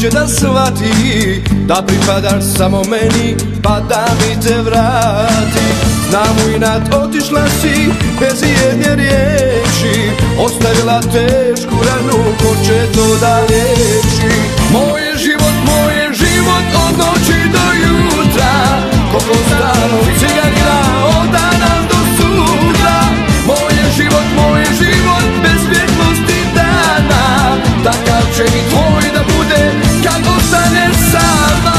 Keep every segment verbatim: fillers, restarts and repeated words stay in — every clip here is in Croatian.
dođe da shvati da pripadaš samo meni, pa da mi te vrati. Znam u inat otišla si bez jedne riječi, ostavila tešku ranu, ko će to da liječi. Moj je život, moj je život od noći do jutra, koliko starog cigarina od dana do sutra. Moj je život, moj je život bez svjetlosti dana, takav će i tvoj da bude kad ostane sama.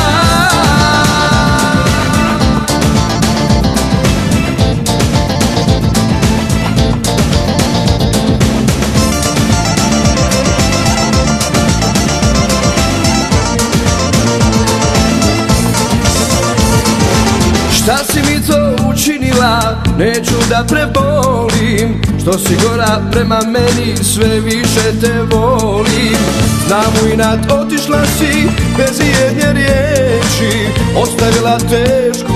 Šta si mi to učinila, neću da prebolim, što si gora prema meni, sve više te volim. Znam u inat otišla si bez jedne riječi, ostavila tešku